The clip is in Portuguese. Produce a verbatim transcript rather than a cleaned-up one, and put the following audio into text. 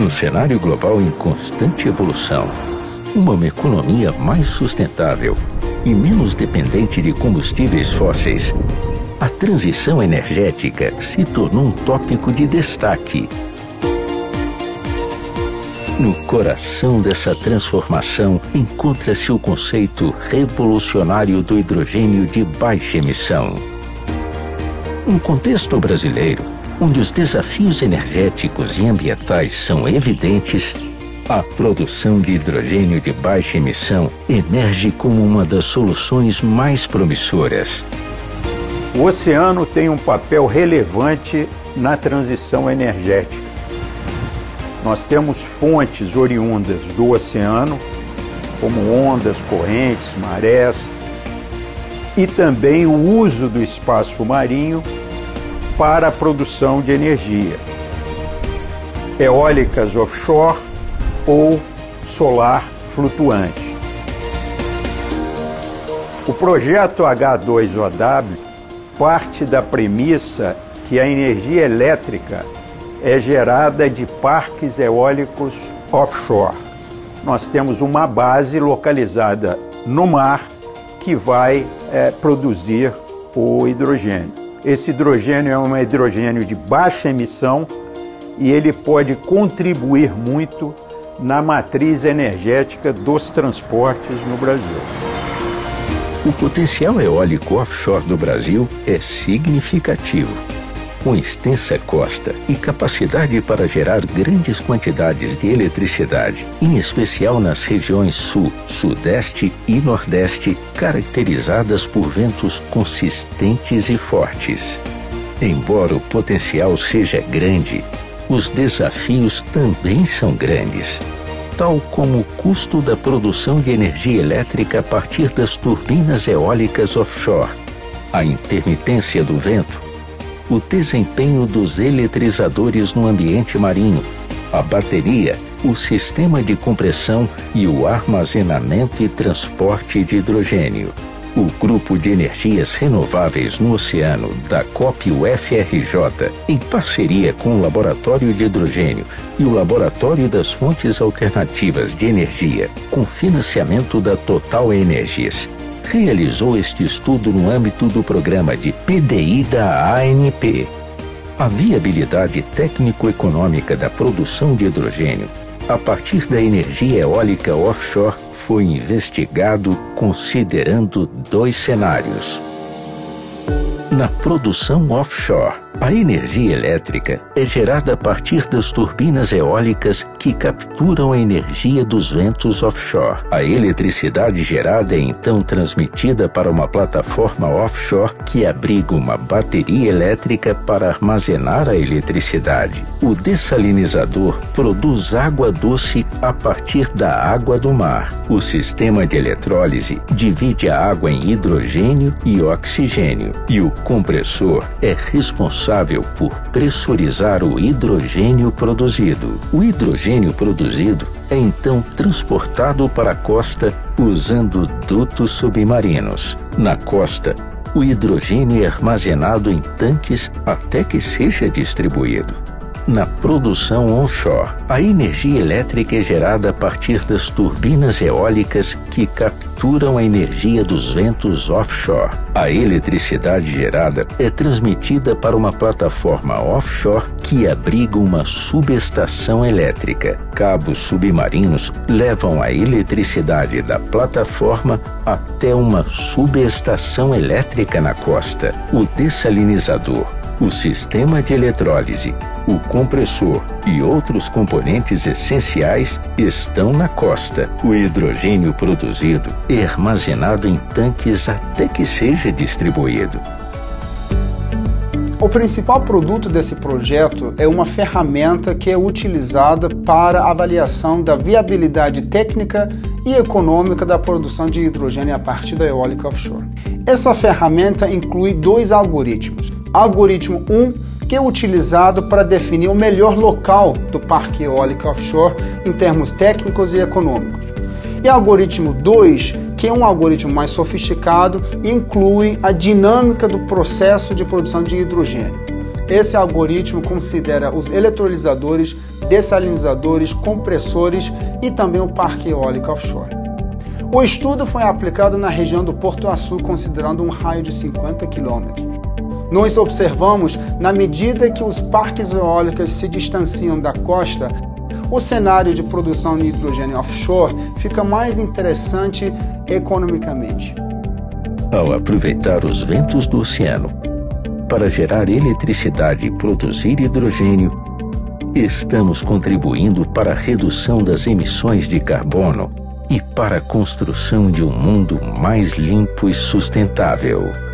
Num cenário global em constante evolução, uma economia mais sustentável e menos dependente de combustíveis fósseis, a transição energética se tornou um tópico de destaque. No coração dessa transformação encontra-se o conceito revolucionário do hidrogênio de baixa emissão. Um contexto brasileiro, onde os desafios energéticos e ambientais são evidentes, a produção de hidrogênio de baixa emissão emerge como uma das soluções mais promissoras. O oceano tem um papel relevante na transição energética. Nós temos fontes oriundas do oceano, como ondas, correntes, marés, e também o uso do espaço marinho para a produção de energia, eólicas offshore ou solar flutuante. O projeto H dois O W parte da premissa que a energia elétrica é gerada de parques eólicos offshore. Nós temos uma base localizada no mar que vai é, produzir o hidrogênio. Esse hidrogênio é um hidrogênio de baixa emissão e ele pode contribuir muito na matriz energética dos transportes no Brasil. O potencial eólico offshore do Brasil é significativo. Com extensa costa e capacidade para gerar grandes quantidades de eletricidade, em especial nas regiões Sul, Sudeste e Nordeste, caracterizadas por ventos consistentes e fortes. Embora o potencial seja grande, os desafios também são grandes, tal como o custo da produção de energia elétrica a partir das turbinas eólicas offshore, a intermitência do vento, o desempenho dos eletrizadores no ambiente marinho, a bateria, o sistema de compressão e o armazenamento e transporte de hidrogênio. O Grupo de Energias Renováveis no Oceano, da COP U F R J, em parceria com o Laboratório de Hidrogênio e o Laboratório das Fontes Alternativas de Energia, com financiamento da Total Energias, realizou este estudo no âmbito do programa de P D I da A N P. A viabilidade técnico-econômica da produção de hidrogênio a partir da energia eólica offshore foi investigado considerando dois cenários. Na produção offshore, a energia elétrica é gerada a partir das turbinas eólicas que capturam a energia dos ventos offshore. A eletricidade gerada é então transmitida para uma plataforma offshore que abriga uma bateria elétrica para armazenar a eletricidade. O dessalinizador produz água doce a partir da água do mar. O sistema de eletrólise divide a água em hidrogênio e oxigênio, e o compressor é responsável por pressurizar o hidrogênio produzido. O hidrogênio produzido é então transportado para a costa usando dutos submarinos. Na costa, o hidrogênio é armazenado em tanques até que seja distribuído. Na produção onshore, a energia elétrica é gerada a partir das turbinas eólicas que capturam a energia dos ventos offshore. A eletricidade gerada é transmitida para uma plataforma offshore que abriga uma subestação elétrica. Cabos submarinos levam a eletricidade da plataforma até uma subestação elétrica na costa. O dessalinizador, o sistema de eletrólise, o compressor e outros componentes essenciais estão na costa. O hidrogênio produzido é armazenado em tanques até que seja distribuído. O principal produto desse projeto é uma ferramenta que é utilizada para avaliação da viabilidade técnica e econômica da produção de hidrogênio a partir da eólica offshore. Essa ferramenta inclui dois algoritmos. Algoritmo um, que é utilizado para definir o melhor local do parque eólico offshore em termos técnicos e econômicos. E algoritmo dois, que é um algoritmo mais sofisticado e inclui a dinâmica do processo de produção de hidrogênio. Esse algoritmo considera os eletrolisadores, dessalinizadores, compressores e também o parque eólico offshore. O estudo foi aplicado na região do Porto Açu, considerando um raio de cinquenta quilômetros. Nós observamos, na medida que os parques eólicos se distanciam da costa, o cenário de produção de hidrogênio offshore fica mais interessante economicamente. Ao aproveitar os ventos do oceano para gerar eletricidade e produzir hidrogênio, estamos contribuindo para a redução das emissões de carbono e para a construção de um mundo mais limpo e sustentável.